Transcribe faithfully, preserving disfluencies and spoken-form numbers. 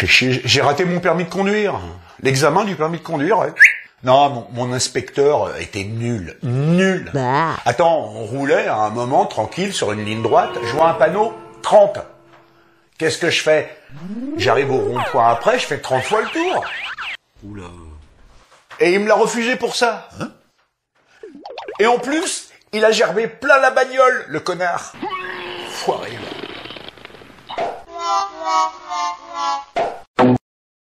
J'ai j'ai raté mon permis de conduire. L'examen du permis de conduire, ouais. Non, mon, mon inspecteur était nul. Nul. Bah. Attends, on roulait à un moment, tranquille, sur une ligne droite, je vois un panneau, trente. Qu'est-ce que je fais? J'arrive au rond-point après, je fais trente fois le tour. Oula. Et il me l'a refusé pour ça. Hein? Et en plus, il a gerbé plein la bagnole, le connard. Foiré.